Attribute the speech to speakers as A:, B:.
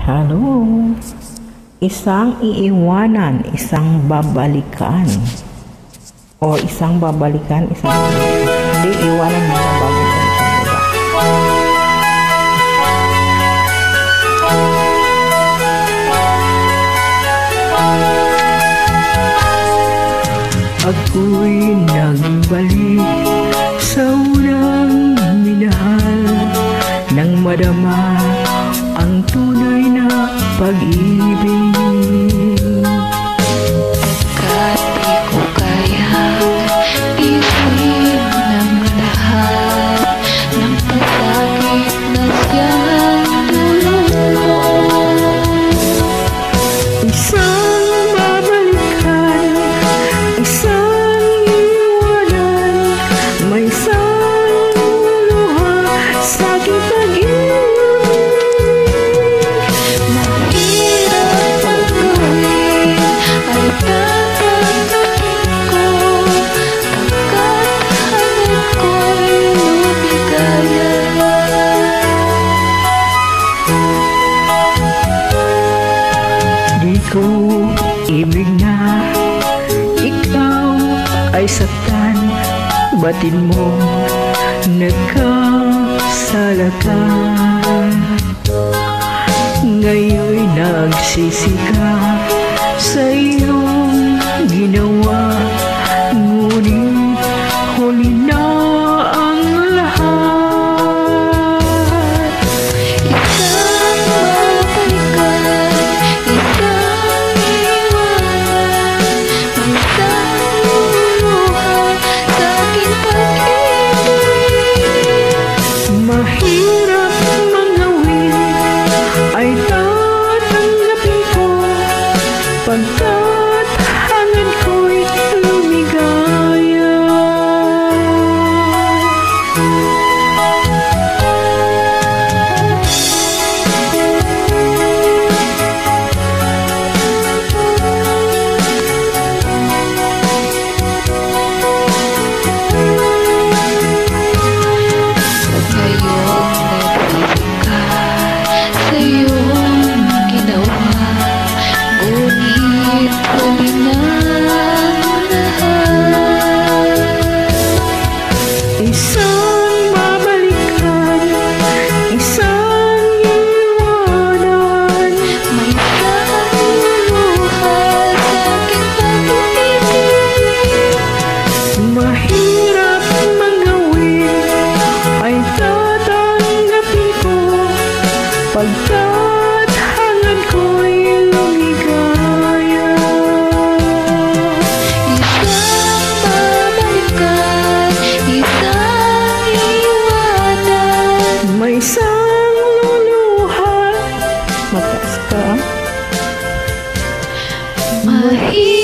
A: Hello. Isang iiwanan, isang babalikan. O isang babalikan, isang babalikan. Hindi, iwanan mo na babalikan sa iba. Ako'y nagbalik sa unang minahal nang madama ang tunay na pag-ibig.
B: Pagkat di ko kayang isip ng lahat ng pasakit na siyang dulot.
A: Isang babalikan, isang iwanan, may isang luha sa aking pag-ibig. Di ko ibig na ikaw ay saktan, batin mo nagkasala ka. Ngayon'y nagsisi ka sa iyong ginawa, ngunit huli na ang lahat.
B: Isang babalikan, isang iwanan, may isang luluha sa aking pag-ibig.
A: Mahirap mang gawin ay tatanggapin ko, pagkat hangad ko'y lumigaya. Isang babalikan, isang iwanan,
B: may isang luluha sa aking pag-ibig.
A: mahirap mang gawin ay tatanggapin ko, pagkat hangad ko'y lumigaya.
B: Isang babalikan, isang iwanan,
A: May isang luluha. Mataas ka.
B: mahirap